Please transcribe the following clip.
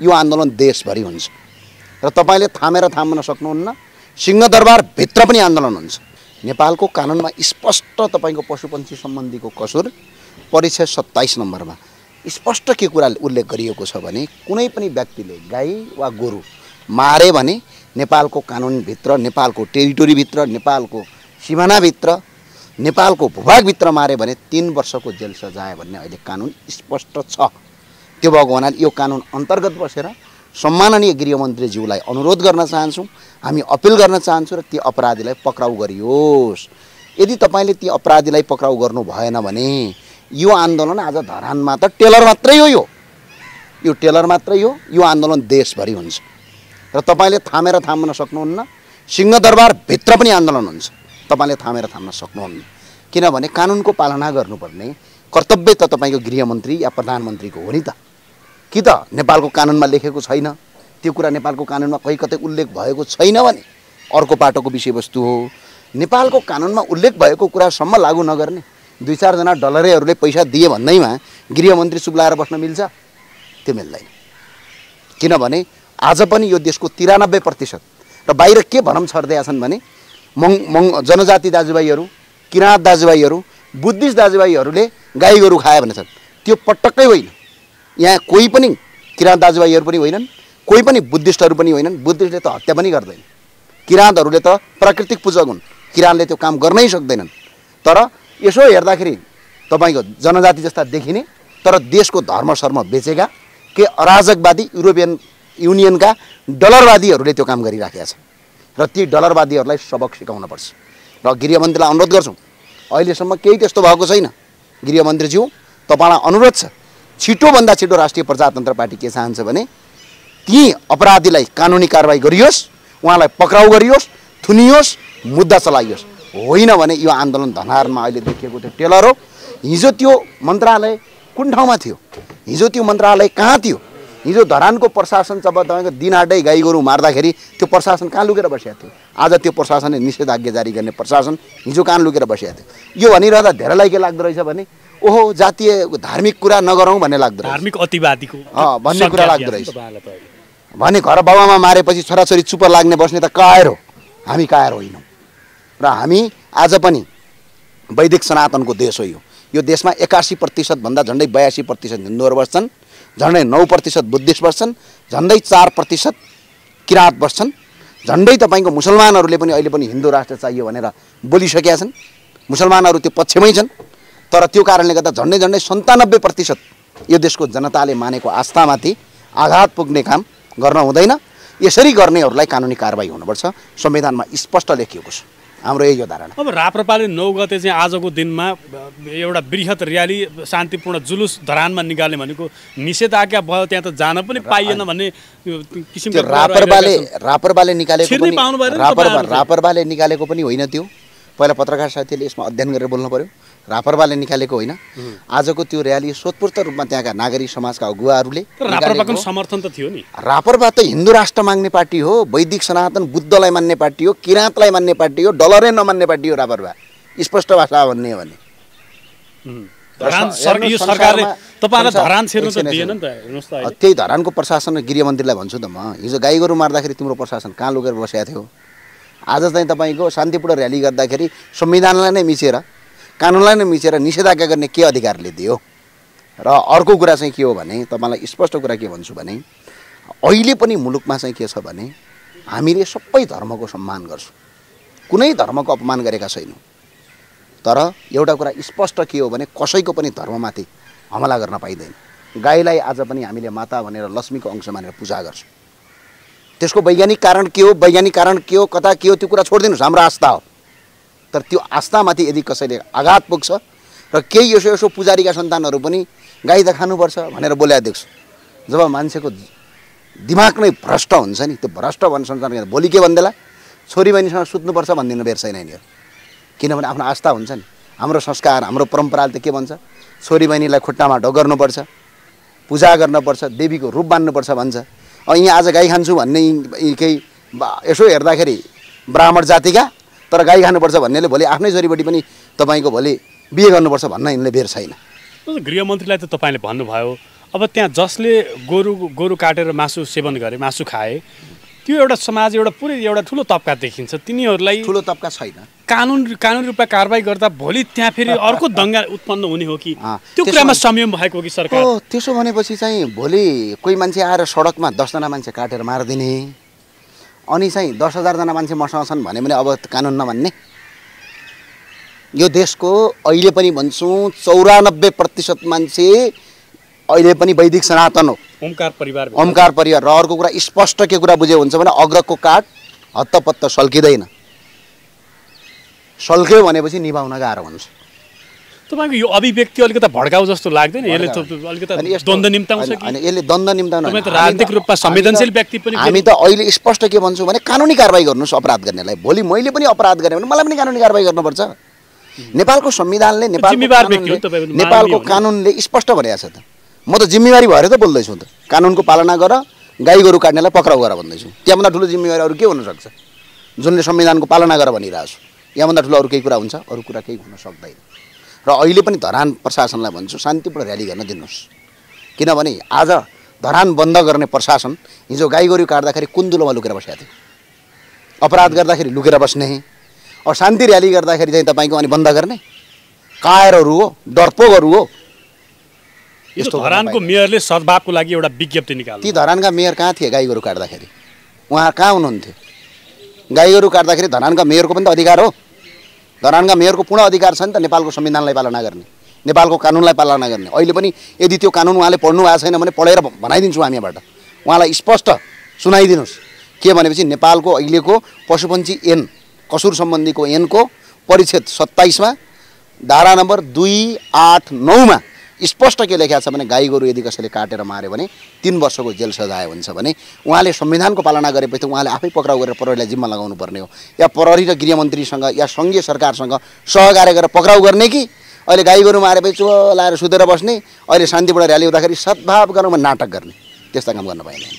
यो आन्दोलन देशभरि हुन्छ र तपाईले थामेर थाम्न सक्नुहुन्न। सिंहदरबारभित्र पनि आन्दोलन हुन्छ। नेपालको कानुनमा स्पष्ट तपाईको पशुपन्छी सम्बन्धीको कसुर परिच्छेद 27 नम्बरमा स्पष्ट के कुरा उल्लेख गरिएको छ भने कुनै पनि व्यक्तिले गाई वा गोरु मारे भने नेपालको कानुनभित्र, नेपालको टेरिटोरीभित्र, नेपालको सिमानाभित्र, नेपालको भूभागभित्र मारे भने 3 वर्षको जेल सजाय भन्ने अहिले कानुन स्पष्ट छ। त्यो भएको हुनाले यो कानुन अन्तर्गत बसेर सम्माननीय गृहमन्त्रीज्यूलाई अनुरोध गर्न चाहन्छौँ, हामी अपिल गर्न चाहन्छौँ र ती अपराधीलाई पक्राउ गरियोस्। यदि तपाईले ती अपराधीलाई पक्राउ गर्नु भएन भने यो आन्दोलन आज धरानमा त टेलर मात्रै हो, यो टेलर मात्रै हो, यो आन्दोलन देशभरि हुन्छ र तपाईले थामेर थाम्न सक्नुहुन्न। सिंहदरबारभित्र पनि आन्दोलन हुन्छ, तपाईले थामेर थाम्न सक्नुहुन्न। किनभने कानुनको पालना गर्नुपर्ने कर्तव्य त तपाईको गृहमन्त्री या प्रधानमन्त्रीको हो नि त। कि त नेपालको कानुनमा लेखेको छैन, त्यो कुरा नेपालको कानुनमा कहीँ कतै उल्लेख भएको छैन भने अर्को पाटोको विषयवस्तु हो। नेपालको कानुनमा उल्लेख भएको कुरासम्म लागू नगर्ने 2-4 जना डलरेहरूले पैसा दिए भन्दैमा गृहमन्त्री सुब्लाएर बस्न मिल्छ? त्यो मिल्दैन। किनभने आज पनि यो देशको 93% र बाहिर के भरम छर्दैछन् छन् भने जनजाति दाजुभाइहरू, किराँत दाजुभाइहरू, बुद्धिस्ट दाजुभाइहरूले गाई गोरु खाए भनेछन्। त्यो पटक्कै होइन। यहाँ कोही पनि किराँत दाजुभाइहरू पनि होइनन्, कोही पनि बुद्धिस्टहरू पनि होइनन्। बुद्धिस्टले त हत्या पनि गर्दैन, किराँतहरूले त प्राकृतिक पूजक हुन्, किराँतले त्यो काम गर्नै सक्दैनन्। तर यसो हेर्दाखेरि तपाईको जनजाति जस्ता देखिने तर देशको धर्मशर्म बेचेका के अराजकवादी युरोपियन युनियनका डलरवादीहरूले त्यो काम गरिराखेका छन् र ती डलरवादीहरूलाई सबक सिकाउन पर्छ। र गृहमन्त्रीलाई अनुरोध गर्छौँ, अहिलेसम्म केही त्यस्तो भएको छैन। गृहमन्त्रीज्यू, तपाईँलाई अनुरोध छ, छिटोभन्दा छिटो राष्ट्रिय प्रजातन्त्र पार्टी के चाहन्छ भने ती अपराधीलाई कानुनी कारबाही गरियोस्, उहाँलाई पक्राउ गरियोस्, थुनियोस्, मुद्दा चलाइयोस्। होइन भने यो आन्दोलन धनहारमा अहिले देखिएको त्यो टेलर हो। हिजो त्यो मन्त्रालय कुन ठाउँमा थियो? हिजो त्यो मन्त्रालय कहाँ थियो? हिजो धरानको प्रशासन जब तपाईँको दिनहाटै गाई गोरु मार्दाखेरि त्यो प्रशासन कहाँ लुकेर बसेको थियो? आज त्यो प्रशासनले निषेधाज्ञा जारी गर्ने प्रशासन हिजो कहाँ लुकेर बसेको थियो? यो भनिरहँदा धेरैलाई के लाग्दो रहेछ भने ओहो जातीय धार्मिक कुरा नगरौँ भन्ने लाग्दो रहेछ, धार्मिक अतिवादीको भन्ने कुरा लाग्दो रहेछ। भने घर बाबामा मारेपछि छोराछोरी चुप लाग्ने बस्ने त कायर हो, हामी कायर होइनौँ। र हामी आज पनि वैदिक सनातनको देश हो। यो देशमा 81% भन्दा झन्डै 82% हिन्दूहरू बस्छन्, झन्डै 9% बुद्धिस्ट बस्छन्, झन्डै 4% किराँत बस्छन्, झन्डै तपाईँको मुसलमानहरूले पनि अहिले पनि हिन्दू राष्ट्र चाहियो भनेर बोलिसकेका छन्। मुसलमानहरू त्यो पक्षमै छन्। तर त्यो कारणले गर्दा झन्डै 97% यो देशको जनताले मानेको आस्थामाथि आघात पुग्ने काम गर्न हुँदैन। यसरी गर्नेहरूलाई कानुनी कारबाही हुनुपर्छ। संविधानमा स्पष्ट लेखिएको छ। हाम्रो यही हो धारणा। अब राप्रपाले 9 गते चाहिँ आजको दिनमा एउटा बृहत र्याली शान्तिपूर्ण जुलुस धरानमा निकाल्ने भनेको निषेधाज्ञा भयो, त्यहाँ त जान पनि पाइएन भन्ने किसिमको रापरपाले निकालेको पनि होइन। त्यो पहिला पत्रकार साथीले यसमा अध्ययन गरेर बोल्नु पर्यो। रापरपाले निकालेको होइन। आजको त्यो र्याली सोतपूर्त रूपमा त्यहाँका नागरिक समाजका अगुवाहरूले रापरपाको समर्थन त थियो नि। रापरपा त हिन्दू राष्ट्र माग्ने पार्टी हो, वैदिक सनातन बुद्धलाई मान्ने पार्टी हो, किराँतलाई मान्ने पार्टी हो, डलरै नमान्ने पार्टी हो रापरपा। स्पष्ट भाषा भन्ने हो भने त्यही धरानको प्रशासन र गृहमन्त्रीलाई भन्छु त म, हिजो गाई गोरु मार्दाखेरि तिम्रो प्रशासन कहाँ लुकेर बसेको थियो? आज चाहिँ तपाईँको शान्तिपूर्ण र्याली गर्दाखेरि संविधानलाई नै मिचेर, कानुनलाई नै मिचेर निषेधाज्ञा गर्ने के अधिकारले दियो? र अर्को कुरा चाहिँ के हो भने तपाईँलाई स्पष्ट कुरा के भन्छु भने अहिले पनि मुलुकमा चाहिँ के छ भने हामीले सबै धर्मको सम्मान गर्छौँ, कुनै धर्मको अपमान गरेका छैनौँ। तर एउटा कुरा स्पष्ट के हो भने कसैको पनि धर्ममाथि हमला गर्न पाइँदैन। गाईलाई आज पनि हामीले माता भनेर लक्ष्मीको अंश मानेर पूजा गर्छौँ। त्यसको वैज्ञानिक कारण के हो, वैज्ञानिक कारण के हो, कता के हो, त्यो कुरा छोडिदिनुहोस्, हाम्रो आस्था हो। तर त्यो आस्थामाथि यदि कसैले आघात पुग्छ र केही यसो पुजारीका सन्तानहरू पनि गाई त खानुपर्छ भनेर बोल्या देख्छु, जब मान्छेको दिमाग नै भ्रष्ट हुन्छ नि, त्यो भ्रष्ट भन्ने संसार भोलि के भन्देला छोरी बहिनीसँग सुत्नुपर्छ भनिदिनु बेर छैन यिनीहरू। किनभने आफ्नो आस्था हुन्छ नि, हाम्रो संस्कार, हाम्रो परम्पराले त के भन्छ, छोरी बहिनीलाई खुट्टामा ढोगर्नुपर्छ, पूजा गर्नुपर्छ, देवीको रूप मान्नुपर्छ भन्छ। यहाँ आज गाई खान्छु भन्ने केही यसो हेर्दाखेरि ब्राह्मण जातिका तर गाई खानुपर्छ भन्नेले भोलि आफ्नै छोरीबेटी पनि तपाईँको भोलि बिहे गर्नुपर्छ भन्न यिनले बेर छैन। गृहमन्त्रीलाई त तपाईँले भन्नुभयो अब त्यहाँ जसले गोरु काटेर मासु सेवन गरे, मासु खाए, त्यो एउटा समाज एउटा पुरै एउटा ठुलो तबका देखिन्छ। तिनीहरूलाई ठुलो तबका छैन, कानुनी रूपमा कारबाही गर्दा भोलि त्यहाँ फेरि अर्को दङ्गा उत्पन्न हुने हो कि त्यो कुरामा संयम भएको हो कि सरकार? त्यसो भनेपछि चाहिँ भोलि कोही मान्छे आएर सडकमा 10 जना मान्छे काटेर मारिदिने, अनि चाहिँ 10,000 जना मान्छे मसँग छन् भने पनि अब कानुन नमान्ने। यो देशको अहिले पनि भन्छु 94% मान्छे अहिले पनि वैदिक सनातन हो, ओमकार परिवार। र अर्को कुरा स्पष्ट के कुरा बुझे हुन्छ भने अग्रको काठ हत्तपत्त सल्किँदैन, सल्क्यो भनेपछि निभाउन गाह्रो हुन्छ। तपाईँको यो अभिव्यक्ति अलिकति भड्काउ जस्तो लाग्दैन? यसले अलिकति द्वन्द्व निम्ताउँछ कि? अनि यसले द्वन्द्व निम्ताउन, तपाईँ त राजनीतिक रूपमा संवेदनशील व्यक्ति पनि। हामी त अहिले स्पष्ट के भन्छु भने कानुनी कारबाही गर्नुहोस् अपराध गर्नेलाई। भोलि मैले पनि अपराध गरेँ भने मलाई पनि कानुनी कारबाही गर्नुपर्छ। नेपालको संविधानले, नेपालको कानुनले स्पष्ट भनेको छ त। म त जिम्मेवारी भएर त बोल्दैछु त, कानुनको पालना गर, गाई गोरु काट्नेलाई पक्राउ गर भन्दैछु। त्यहाँभन्दा ठुलो जिम्मेवारी अरू के हुनसक्छ? जुनले संविधानको पालना गर भनिरहेको छु, यहाँभन्दा ठुलो अरू केही कुरा हुन्छ? अरू कुरा केही हुन सक्दैन। र अहिले पनि धरान प्रशासनलाई भन्छु शान्तिपूर्ण र्याली गर्न दिनुहोस्, किनभने आज धरान बन्द गर्ने प्रशासन हिजो गाई गोरु काट्दाखेरि कुन्दुलोमा लुकेर बसेको थियो, अपराध गर्दाखेरि लुकेर बस्ने, अब शान्ति र्याली गर्दाखेरि चाहिँ तपाईँको अनि बन्द गर्ने कायरहरू हो, डरपोकहरू हो। यस्तो धरानको मेयरले सद्भावको लागि एउटा विज्ञप्ति निकाल्नु। ती धरानका मेयर कहाँ थिए गाई गोरु काट्दाखेरि? उहाँ कहाँ हुनुहुन्थ्यो? गाई गोरु काट्दाखेरि धरानका मेयरको पनि त अधिकार हो। धरानका मेयरको पूर्ण अधिकार छ नि त नेपालको संविधानलाई पालना गर्ने, नेपालको कानुनलाई पालना गर्ने। अहिले पनि यदि त्यो कानुन उहाँले पढ्नु भएको छैन भने पढेर भनाइदिन्छु हामी यहाँबाट, उहाँलाई स्पष्ट सुनाइदिनुहोस् के भनेपछि नेपालको अहिलेको पशुपन्छी ऐन कसुर सम्बन्धीको ऐनको परिच्छेद 27 मा धारा नम्बर 2, 8, 9 मा स्पष्ट के लेखेको छ भने गाई गोरु यदि कसैले काटेर मार्यो भने 3 वर्षको जेल सजाय हुन्छ भने उहाँले संविधानको पालना गरेपछि उहाँले आफै पक्राउ गरेर प्रहरीलाई जिम्मा लगाउनु पर्ने हो, या प्रहरी र गृहमन्त्रीसँग या सङ्घीय सरकारसँग सहकार्य गरेर पक्राउ गर्ने कि अहिले गाई गोरु मारेपछि चोलाएर सुतेर बस्ने, अहिले शान्तिपूर्ण र्याली हुँदाखेरि सद्भाव गरौँ नाटक गर्ने, त्यस्ता काम गर्न पाइँदैन।